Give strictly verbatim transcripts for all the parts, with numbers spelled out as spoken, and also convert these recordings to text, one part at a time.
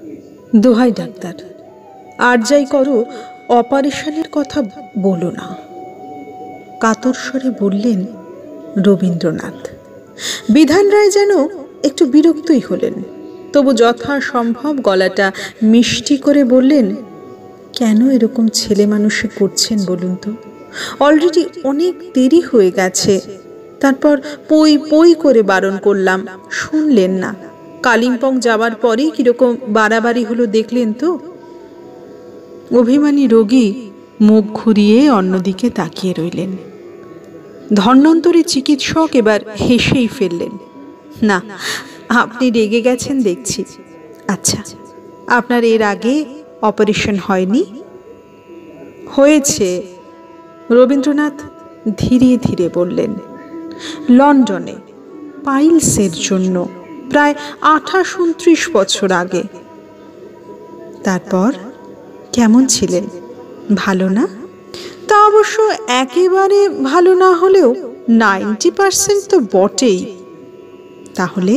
দোহাই ডাক্তার, আর যাই করো অপারেশনের কথা বলো না, কাতর স্বরে বললেন রবীন্দ্রনাথ। বিধান রায় যেন একটু বিরক্তই হলেন, তবু যথাসম্ভব গলাটা মিষ্টি করে বললেন, কেন এরকম ছেলে মানুষে করছেন বলুন তো? অলরেডি অনেক দেরি হয়ে গেছে। তারপর পই পই করে বারণ করলাম, শুনলেন না। কালিম্পং যাবার পরেই কিরকম বাড়াবাড়ি হলো দেখলেন তো। অভিমানী রোগী মুখ ঘুরিয়ে অন্যদিকে তাকিয়ে রইলেন। ধন্বন্তরী চিকিৎসক এবার হেসেই ফেললেন। না, আপনি রেগে গেছেন দেখছি। আচ্ছা, আপনার এর আগে অপারেশন হয়নি? হয়েছে, রবীন্দ্রনাথ ধীরে ধীরে বললেন। লন্ডনে, পাইলসের জন্য, প্রায় আঠাশ উনত্রিশ বছর আগে। তারপর কেমন ছিলেন? ভালো না? তা অবশ্য একেবারে ভালো না হলেও নাইনটি পার্সেন্ট তো বটেই। তাহলে?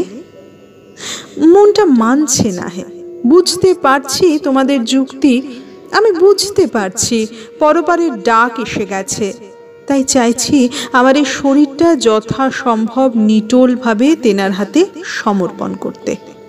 মনটা মানছে না। হে, বুঝতে পারছি তোমাদের যুক্তি, আমি বুঝতে পারছি পরপারের ডাক এসে গেছে, তাই চাইছি আমার এই শরীরটা যথাসম্ভব নিটোলভাবে তেনার হাতে সমর্পণ করতে।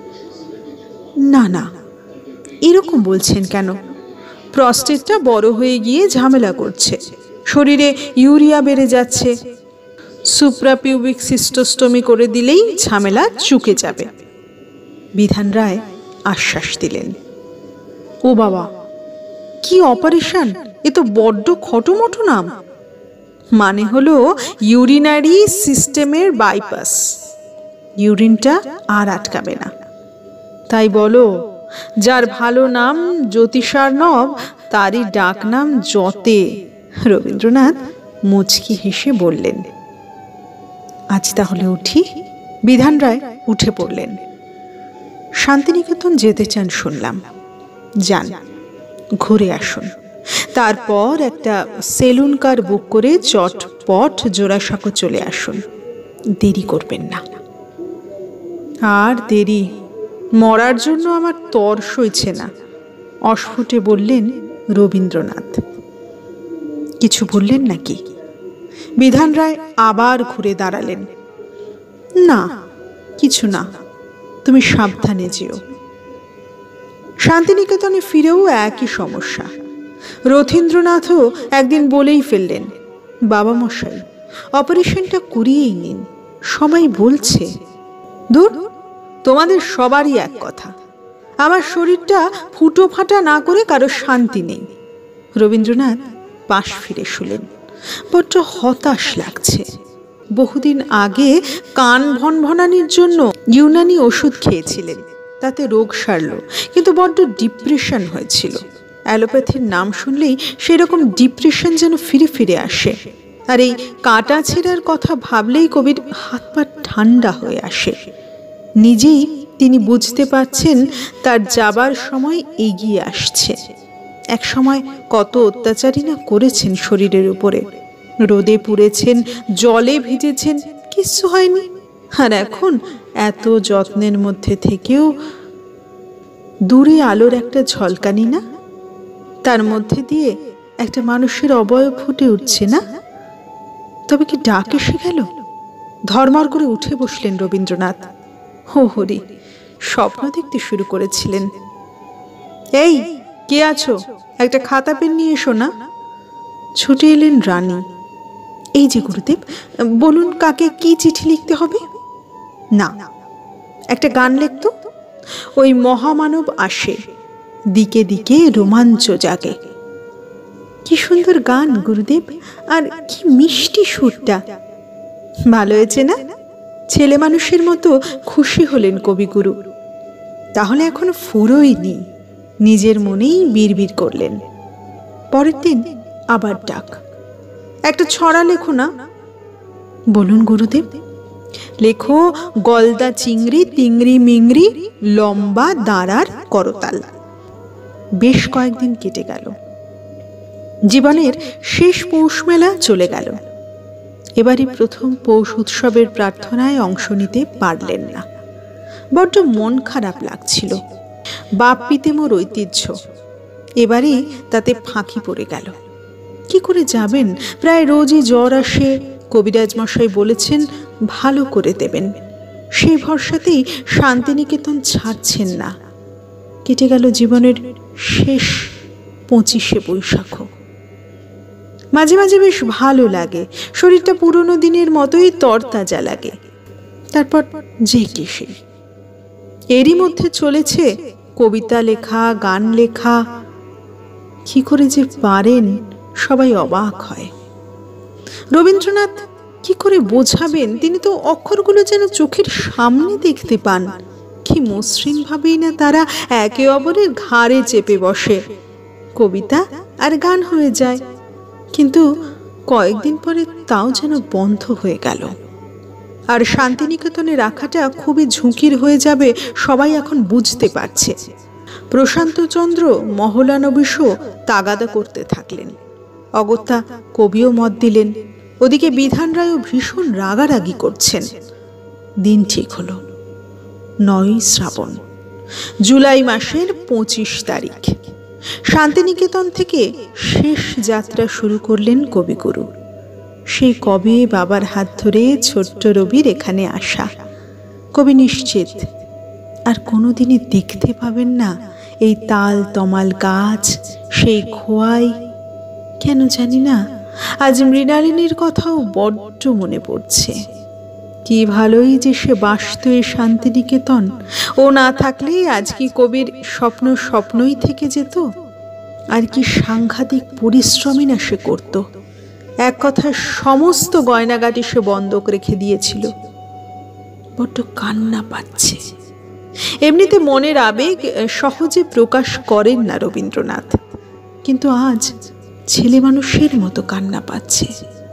না না, এরকম বলছেন কেন? প্রস্টেটটা বড় হয়ে গিয়ে ঝামেলা করছে, শরীরে ইউরিয়া বেড়ে যাচ্ছে। সুপ্রাপিউবিক সিস্টোস্টমি করে দিলেই ঝামেলা চুকে যাবে। বিধান রায় আশ্বাস দিলেন। ও বাবা, কি অপারেশন! এ তো বড্ড খটোমটো নাম। মানে হলো ইউরিনারি সিস্টেমের বাইপাস। ইউরিনটা আর আটকাবে না। তাই বলো, যার ভালো নাম জ্যোতিষার্ণব তারই ডাক নাম যতে। রবীন্দ্রনাথ মুচকি হেসে বললেন। আজ তাহলে উঠি? বিধান রায় উঠে পড়লেন। শান্তিনিকেতন যেতে চান শুনলাম, যান, ঘুরে আসুন। তারপর একটা সেলুন কার বুক করে চটপট জোড়াসাঁকো চলে আসুন, দেরি করবেন না। আর দেরি? মরার জন্য আমার তর সইছে না, অস্ফুটে বললেন রবীন্দ্রনাথ। কিছু বললেন নাকি? বিধান রায় আবার ঘুরে দাঁড়ালেন। না, কিছু না, তুমি সাবধানে যেও। শান্তিনিকেতনে ফিরেও একই সমস্যা। রথীন্দ্রনাথও একদিন বলেই ফেললেন, বাবা মশাই, অপারেশনটা করিয়েই নিন, সবাই বলছে। দূর, তোমাদের সবারই এক কথা। আমার শরীরটা ফুটো ফাটা না করে কারো শান্তি নেই। রবীন্দ্রনাথ পাশ ফিরে শুলেন। বড্ড হতাশ লাগছে। বহুদিন আগে কান ভনভনানির জন্য ইউনানি ওষুধ খেয়েছিলেন, তাতে রোগ সারল, কিন্তু বড্ড ডিপ্রেশন হয়েছিল। অ্যালোপ্যাথির নাম শুনলেই সেরকম ডিপ্রেশন যেন ফিরে ফিরে আসে। আর এই কাটা ছেঁড়ার কথা ভাবলেই কবির হাত পা ঠান্ডা হয়ে আসে। নিজেই তিনি বুঝতে পারছেন তার যাবার সময় এগিয়ে আসছে। এক সময় কত অত্যাচারই না করেছেন শরীরের উপরে। রোদে পুড়েছেন, জলে ভিজেছেন, কিচ্ছু হয়নি। আর এখন এত যত্নের মধ্যে থেকেও দূরে আলোর একটা ঝলকানি না, তার মধ্যে দিয়ে একটা মানুষের অবয়ব ফুটে উঠছে না। তবে কি ডাক এসে গেল? ধর্মর করে উঠে বসলেন রবীন্দ্রনাথ। হো হরি, স্বপ্ন দেখতে শুরু করেছিলেন। এই, কে আছো? একটা খাতা পেন নিয়ে এসো না। ছুটে এলেন রানী। এই যে গুরুদেব, বলুন কাকে কি চিঠি লিখতে হবে? না, একটা গান লিখতো। ওই মহামানব আসে, দিকে দিকে রোমাঞ্চ জাগে। কি সুন্দর গান গুরুদেব, আর কি মিষ্টি সুরটা। ভালো হয়েছে না? ছেলে মানুষের মতো খুশি হলেন কবিগুরু। তাহলে এখনো ফুরোয়নি, নিজের মনেই বিড়বিড় করলেন। পরের দিন আবার ডাক। একটা ছড়া লেখো না। বলুন গুরুদেব। লেখো, গলদা চিংড়ি তিংড়ি মিংড়ি লম্বা দাঁড়ার করতাল। বেশ কয়েকদিন কেটে গেল। জীবনের শেষ পৌষ মেলা চলে গেল। এবারই প্রথম পৌষ উৎসবের প্রার্থনায় অংশ নিতে পারলেন না। বড্ড মন খারাপ লাগছিল। বাপ পিতেমোর ঐতিহ্য এবারে তাতে ফাঁকি পড়ে গেল। কি করে যাবেন? প্রায় রোজই জ্বর আসে, কবিরাজ মশাই বলেছেন ভালো করে দেবেন। সেই ভরসাতেই শান্তিনিকেতন ছাড়ছেন না। কেটে গেল জীবনের শেষ পঁচিশে বৈশাখ। মাঝে মাঝে বেশ ভালো লাগে, শরীরটা পুরনো দিনের মতোই তরতাজা লাগে। তারপর যে কি সেই, এরই মধ্যে চলেছে কবিতা লেখা, গান লেখা। কি করে যে পারেন সবাই অবাক হয়। রবীন্দ্রনাথ কি করে বোঝাবেন? তিনি তো অক্ষরগুলো যেন চোখের সামনে দেখতে পান। কি মসৃণ ভাবেই না তারা একে অপরের ঘাড়ে চেপে বসে। কবিতা আর গান হয়ে যায়, কিন্তু কয়েকদিন পরে তাও যেন বন্ধ হয়ে গেল। আর শান্তিনিকেতনে রাখাটা খুবই ঝুঁকির হয়ে যাবে সবাই এখন বুঝতে পারছে। প্রশান্তচন্দ্র মহলানবিশও তাগাদা করতে থাকলেন। অগত্যা কবিও মত দিলেন। ওদিকে বিধান রায়ও ভীষণ রাগারাগি করছেন। দিন ঠিক হলো, নয়ই শ্রাবণ, জুলাই মাসের পঁচিশ তারিখ। শান্তিনিকেতন থেকে শেষ যাত্রা শুরু করলেন কবিগুরু। সেই কবে বাবার হাত ধরে ছোট্ট রবির এখানে আসা। কবি নিশ্চিত আর কোনোদিনই দেখতে পাবেন না এই তাল তমাল গাছ, সেই খোয়াই। কেন জানি না আজ মৃণালিনীর কথাও বড্ড মনে পড়ছে। কি ভালোই যে সে বাসত এই শান্তিনিকেতন। ও না থাকলে আজ কি কবির স্বপ্ন স্বপ্নই থেকে যেত। আর কি সাংঘাতিক পরিশ্রমই না সে করত। এক কথা সমস্ত গয়নাগাটি সে বন্ধক রেখে দিয়েছিল। বড্ড কান্না পাচ্ছে। এমনিতে মনের আবেগ সহজে প্রকাশ করেন না রবীন্দ্রনাথ, কিন্তু আজ ছেলে মানুষের মতো কান্না পাচ্ছে।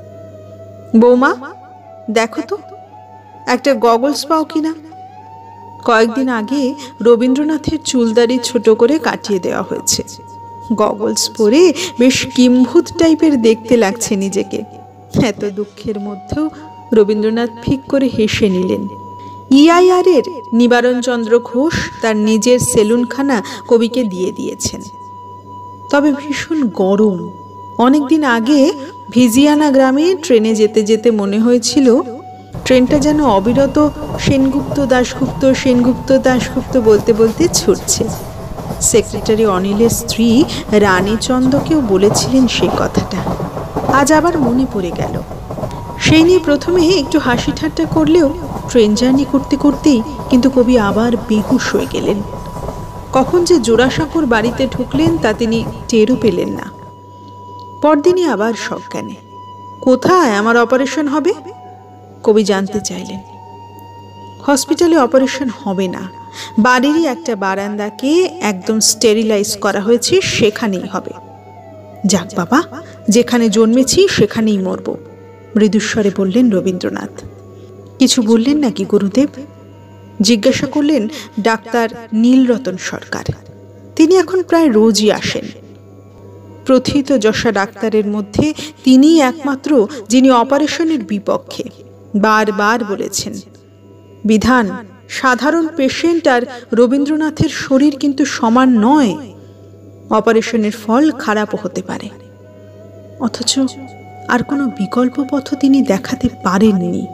বৌমা, দেখো তো একটা গগলস পাও কিনা। কয়েকদিন আগে রবীন্দ্রনাথের চুলদারি ছোট করে কাটিয়ে দেওয়া হয়েছে। গগলস পরে বেশ কিম্ভূত টাইপের দেখতে লাগছে নিজেকে। এত দুঃখের মধ্যেও রবীন্দ্রনাথ ফিক করে হেসে নিলেন। ইআইআর এর নিবারণ চন্দ্র ঘোষ তার নিজের সেলুনখানা কবিকে দিয়ে দিয়েছেন। তবে ভীষণ গরম। অনেকদিন আগে ভিজিয়ানা গ্রামে ট্রেনে যেতে যেতে মনে হয়েছিল ট্রেনটা যেন অবিরত সেনগুপ্ত দাশগুপ্ত সেনগুপ্ত দাশগুপ্ত বলতে বলতে ছুটছে। সেক্রেটারি অনিলের স্ত্রী রানীচন্দ্রকেও বলেছিলেন সেই কথাটা। আজ আবার মনে পড়ে গেল। সেই নিয়ে প্রথমে একটু হাসি ঠাট্টা করলেও ট্রেন জার্নি করতে করতেই কিন্তু কবি আবার বেহুশ হয়ে গেলেন। কখন যে জোড়াসাঁকোর বাড়িতে ঢুকলেন তা তিনি টেরও পেলেন না। পরদিনই আবার সজ্ঞানে। কোথায় আমার অপারেশন হবে? কবি জানতে চাইলেন। হসপিটালে অপারেশন হবে না, বাড়িরই একটা বারান্দাকে একদম স্টেরিলাইজ করা হয়েছে, সেখানেই হবে। যাক বাবা, যেখানে জন্মেছি সেখানেই মরব, মৃদুস্বরে বললেন রবীন্দ্রনাথ। কিছু বললেন নাকি গুরুদেব? জিজ্ঞাসা করলেন ডাক্তার নীলরতন সরকার। তিনি এখন প্রায় রোজই আসেন। প্রথিত যশা ডাক্তারের মধ্যে তিনিই একমাত্র যিনি অপারেশনের বিপক্ষে। বারবার বলেছেন, বিধান, সাধারণ পেশেন্ট আর রবীন্দ্রনাথের শরীর কিন্তু সমান নয়। অপারেশনের ফল খারাপও হতে পারে। অথচ আর কোনো বিকল্প পথ তিনি দেখাতে পারেননি।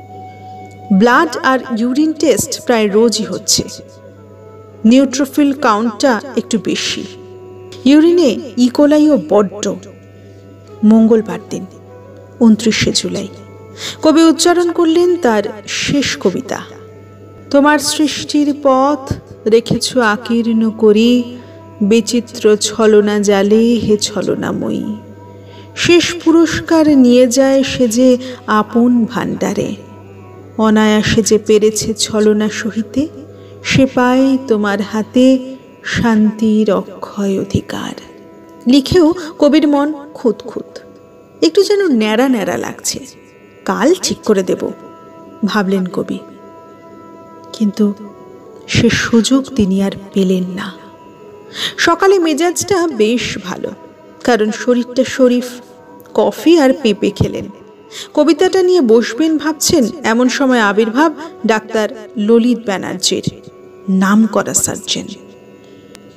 ব্লাড আর ইউরিন টেস্ট প্রায় রোজই হচ্ছে। নিউট্রোফিল কাউন্টটা একটু বেশি, ইউরিনে ইকোলাইও বড্ড। মঙ্গলবার দিন উনত্রিশে জুলাই কবি উচ্চারণ করলেন তার শেষ কবিতা। তোমার সৃষ্টির পথ রেখেছ আকীর্ণ করি, বিচিত্র ছলনা জালে হে ছলনাময়ী। শেষ পুরস্কার নিয়ে যায় সে যে আপন ভাণ্ডারে, অনায়াসে যে পেরেছে ছলনা সহিতে, সে পায় তোমার হাতে শান্তির অক্ষয় অধিকার। লিখেও কবির মন খুঁতখুঁত, একটু যেন ন্যাড়া ন্যাড়া লাগছে। কাল ঠিক করে দেব ভাবলেন কবি, কিন্তু সে সুযোগ তিনি আর পেলেন না। সকালে মেজাজটা বেশ ভালো, কারণ শরীরটা শরীফ। কফি আর পেঁপে খেলেন। কবিতাটা নিয়ে বসবেন ভাবছেন, এমন সময় আবির্ভাব ডাক্তার ললিত ব্যানার্জির, নাম করা সার্জেন।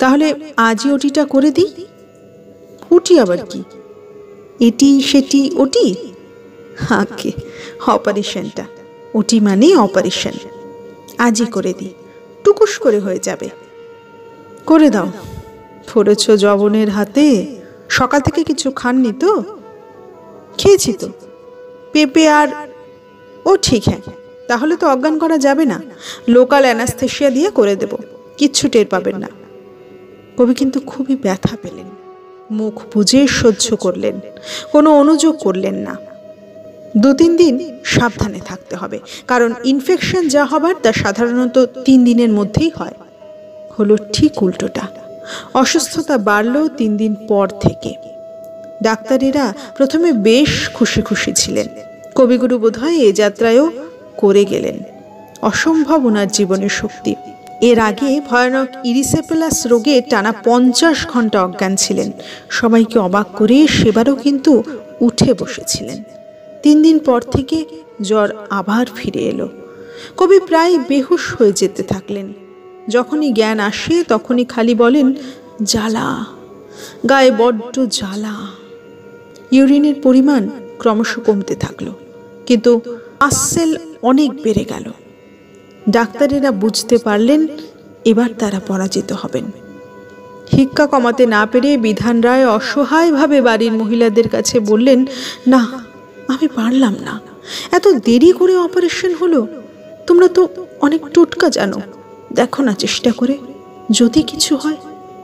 তাহলে আজই ওটিটা করে দিই। ওটি আবার কি? এটি সেটি ওটি? আগে অপারেশনটা, ওটি মানে অপারেশন। আজই করে দিই, টুকুস করে হয়ে যাবে। করে দাও। পড়েছ জবনের হাতে। সকাল থেকে কিছু খাননি তো? খেয়েছি তো, পেঁপে আর। ও ঠিক, হ্যাঁ, তাহলে তো অজ্ঞান করা যাবে না। লোকাল অ্যানাস্থেশিয়া দিয়ে করে দেব, কিচ্ছু টের পাবেন না। কবি কিন্তু খুবই ব্যথা পেলেন, মুখ বুজে সহ্য করলেন, কোনো অনুযোগ করলেন না। দু তিন দিন সাবধানে থাকতে হবে, কারণ ইনফেকশন যা হবার তা সাধারণত তিন দিনের মধ্যেই হয়। হলো ঠিক উল্টোটা, অসুস্থতা বাড়ল তিন দিন পর থেকে। ডাক্তারেরা প্রথমে বেশ খুশি খুশি ছিলেন। কবিগুরু বোধহয় এ যাত্রায়ও করে গেলেন। অসম্ভব ওনার জীবনের শক্তি। এর আগে ভয়ানক ইরিসেপেলাস রোগে টানা পঞ্চাশ ঘন্টা অজ্ঞান ছিলেন। সবাইকে অবাক করে সেবারও কিন্তু উঠে বসেছিলেন। তিন দিন পর থেকে জ্বর আবার ফিরে এলো। কবি প্রায় বেহুশ হয়ে যেতে থাকলেন। যখনই জ্ঞান আসে তখনই খালি বলেন, জ্বালা, গায়ে বড্ড জ্বালা। ইউরিনের পরিমাণ ক্রমশ কমতে থাকলো, কিন্তু আসেল অনেক বেড়ে গেল। ডাক্তারেরা বুঝতে পারলেন এবার তারা পরাজিত হবেন। হিক্কা কমাতে না পেরে বিধান রায় অসহায়ভাবে বাড়ির মহিলাদের কাছে বললেন, না, আমি পারলাম না। এত দেরি করে অপারেশন হলো। তোমরা তো অনেক টোটকা জানো, দেখো না চেষ্টা করে, যদি কিছু হয়।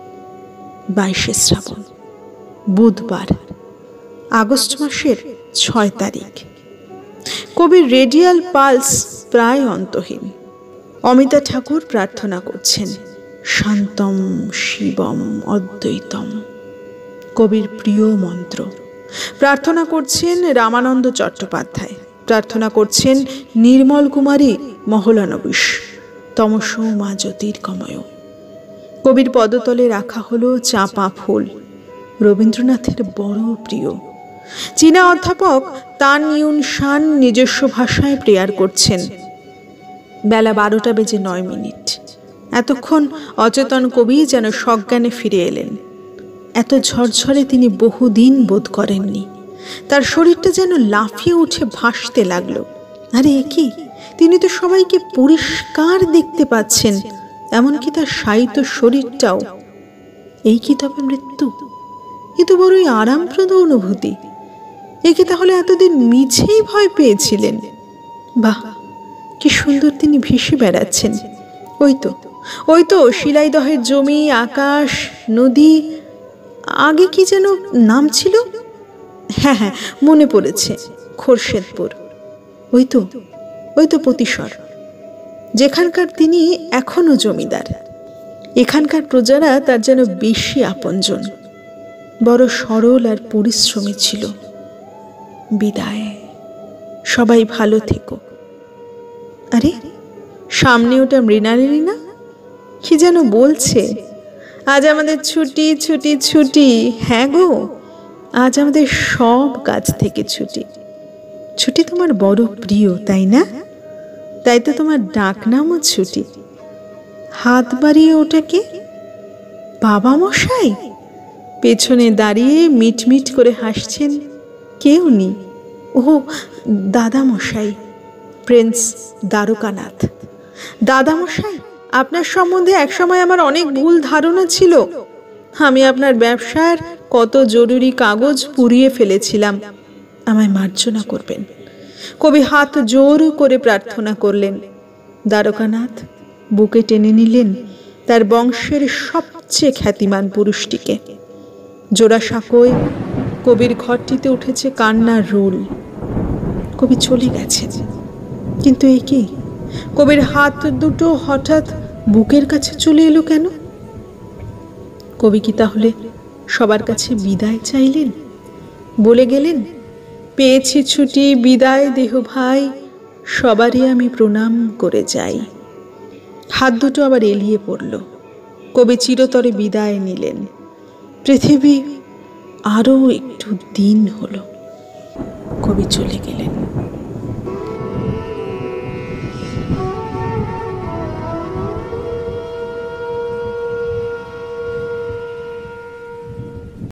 বাইশে শ্রাবণ, বুধবার, আগস্ট মাসের ছয় তারিখ। কবির রেডিয়াল পালস প্রায় অন্তহীন। অমিতা ঠাকুর প্রার্থনা করছেন, শান্তম শিবম অদ্বৈতম, কবির প্রিয় মন্ত্র। প্রার্থনা করছেন রামানন্দ চট্টোপাধ্যায়। প্রার্থনা করছেন নির্মল কুমারী মহলানবিশ, তমসো মা জ্যোতির্গময়। কবির পদতলে রাখা হলো চাঁপা ফুল, রবীন্দ্রনাথের বড় প্রিয়। চীনা অধ্যাপক তান ইউন শান নিজস্ব ভাষায় প্রেয়ার করছেন। বেলা বারোটা বেজে নয় মিনিট। এতক্ষণ অচেতন কবি যেন সজ্ঞানে ফিরে এলেন। এত ঝরঝরে তিনি বহুদিন বোধ করেননি। তার শরীরটা যেন লাফিয়ে উঠে ভাসতে লাগলো। আরে এ কি, তিনি তো সবাইকে পরিষ্কার দেখতে পাচ্ছেন, এমনকি তার শায়িত শরীরটাও। এই কি তবে মৃত্যু? এ তো বড়ই আরামপ্রদ অনুভূতি। একে তাহলে এতদিন মিছেই ভয় পেয়েছিলেন। বাহ, কি সুন্দর তিনি ভেসে বেড়াচ্ছেন। ওই তো ওই তো শিলাইদহের জমি, আকাশ, নদী। আগে কি যেন নাম ছিল? হ্যাঁ হ্যাঁ, মনে পড়েছে, খোরশেদপুর। ওই তো ওই তো পতিশর, যেখানকার তিনি এখনো জমিদার। এখানকার প্রজারা তার যেন বেশি আপনজন। বড় সরল আর পরিশ্রমী ছিল। বিদায়, সবাই ভালো থেকো। আরে সামনে ওটা মৃণালিনী না? কি যেন বলছে, আজ আমাদের ছুটি ছুটি ছুটি। হ্যাঁ গো, আজ আমাদের সব কাজ থেকে ছুটি। ছুটি তোমার বড় প্রিয়, তাই না? তাই তো তোমার ডাক নামও ছুটি। হাত বাড়িয়ে ওটাকে, বাবা মশাই। পেছনে দাঁড়িয়ে মিটমিট করে হাসছেন কেউ নেই। ও দাদামশাই, প্রিন্স দ্বারকানাথ। দাদামশাই, আপনার সম্বন্ধে একসময় আমার অনেক ভুল ধারণা ছিল। আমি আপনার ব্যবসার কত জরুরি কাগজ পুড়িয়ে ফেলেছিলাম। আমায় মার্জনা করবেন। কবি হাত জোর করে প্রার্থনা করলেন। দ্বারকানাথ বুকে টেনে নিলেন তার বংশের সবচেয়ে খ্যাতিমান পুরুষটিকে। জোড়াসাঁকোয় কবির ঘরটিতে উঠেছে কান্নার রোল। কবি চলে গেছেন, কিন্তু এই কি, কবির হাত দুটো হঠাৎ বুকের কাছে চলে এলো কেন? কবি কি তাহলে সবার কাছে বিদায় চাইলেন? বলে গেলেন, পেয়েছি ছুটি, বিদায় দেহ ভাই, সবারই আমি প্রণাম করে যাই। হাত দুটো আবার এলিয়ে পড়ল। কবি চিরতরে বিদায় নিলেন। পৃথিবী আরও একটু দিন হলো। কবি চলে গেলেন।